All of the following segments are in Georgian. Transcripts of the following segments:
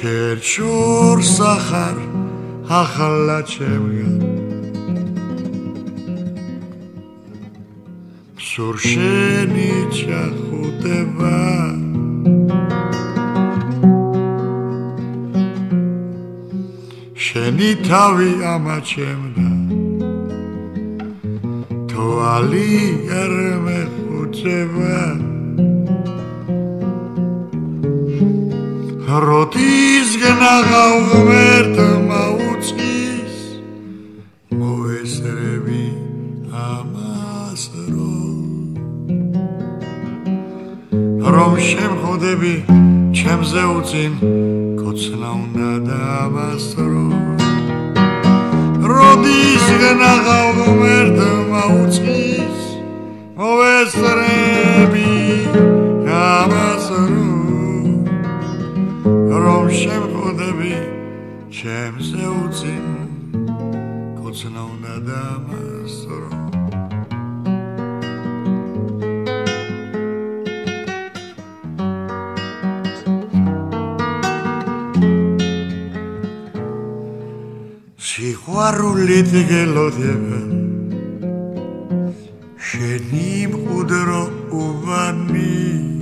შერჩურს ახარ ახლა ჩემგან სულ შენი ჩახუტება შენი თავი ამაჩემდა თვალი არ მეხუცება როდისგან აღავღმერთ მაუწყის მოესრები ამას რომ შემხოდები ჩემზე უწინ კოცნა უნდა და ამას როდისგან აღავღმერთ მაუწყის მოესრები ამას რომ შემხოდები ჩემზე უწინ კოცნა უნდა და ამას სიყვარულით გელოდება შენი მყუდრო უბანი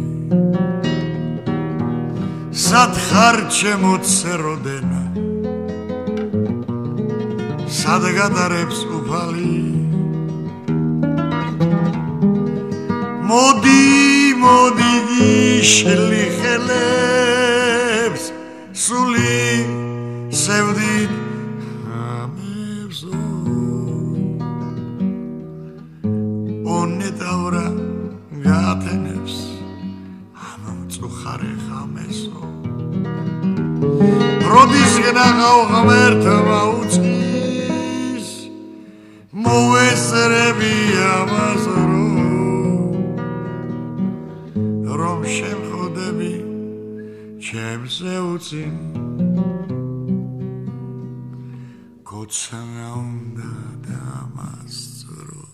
სათხარ ჩემო ცეროდენა სად გადარებს უფალი მოდი გიშლი ხელებს სული სევდით ამებსო ონეტავრა გათენებს ამომწუხარე ხამესო როდისგან აღავღმერთ მაუწყის მოესრები ამას რომ შემხოდები ჩემზე უწინ კოცნა უნდა და ამას